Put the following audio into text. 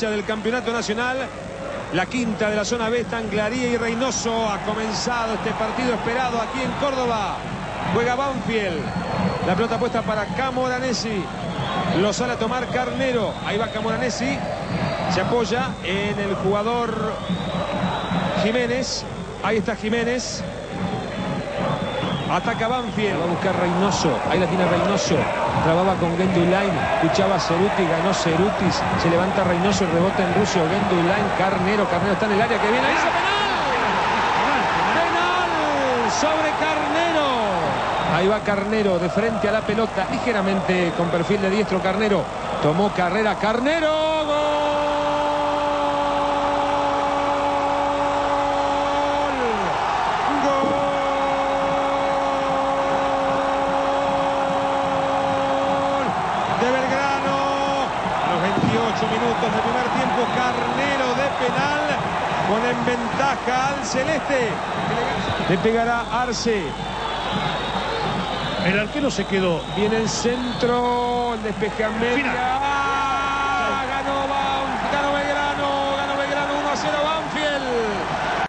fecha del Campeonato Nacional. La quinta de la zona B están Claría y Reynoso. Ha comenzado este partido esperado aquí en Córdoba. Juega Banfield. La pelota puesta para Camoranesi. Lo sale a tomar Carnero. Ahí va Camoranesi. Se apoya en el jugador Jiménez. Ahí está Jiménez. Ataca Banfield. Va a buscar Reynoso. Ahí la tiene Reynoso. Trababa con Gendulain. Escuchaba Ceruti. Ganó Cerutis. Se levanta Reynoso. El rebote en Rusio. Gendulain. Carnero. Carnero está en el área que viene. ¡Ahí está! ¡Penal! ¡Penal! Sobre Carnero. Ahí va Carnero de frente a la pelota. Ligeramente con perfil de diestro Carnero. Tomó carrera Carnero. ¡Gol! Minutos del primer tiempo, Carnero de penal, pone en ventaja al celeste. Le pegará Arce. El arquero se quedó. Viene el centro, el despeje a media.